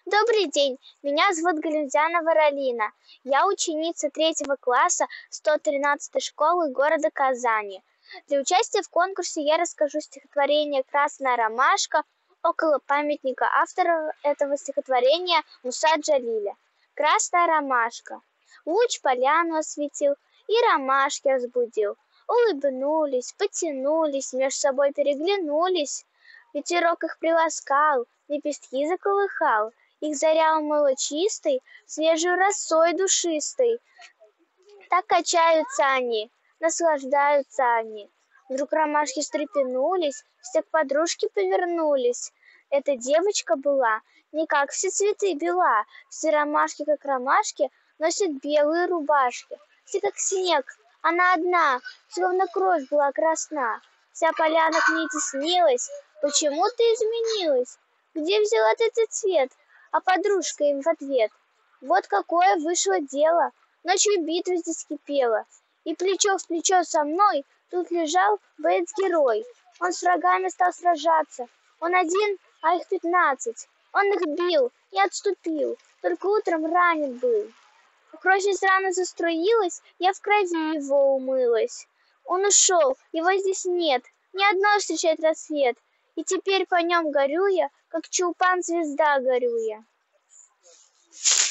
Добрый день, меня зовут Галимзянова Ралина. Я ученица 3 класса 113-й школы города Казани. Для участия в конкурсе я расскажу стихотворение «Красная ромашка» около памятника автора этого стихотворения Муса Джалиля. Красная ромашка. Луч поляну осветил и ромашки разбудил. Улыбнулись, потянулись, между собой переглянулись. Ветерок их приласкал, лепестки заколыхал. Их заря умыла чистой, свежей росой душистой. Так качаются они, наслаждаются они. Вдруг ромашки встрепенулись, все к подружке повернулись. Эта девочка была не как все цветы бела, все ромашки, как ромашки, носят белые рубашки. Все как снег, она одна, словно кровь была красна. Вся поляна к ней теснилась. Почему ты изменилась? Где взяла ты этот цвет? А подружка им в ответ: вот какое вышло дело, ночью битва здесь кипела, и плечо в плечо со мной тут лежал боец-герой. Он с врагами стал сражаться, он один, а их 15. Он их бил, не отступил, только утром ранен был. Кровь из раны заструилась, я в крови его умылась. Он ушел, его здесь нет, ни одной встречает рассвет, и теперь по нем горю я, как чулпан звезда горю я.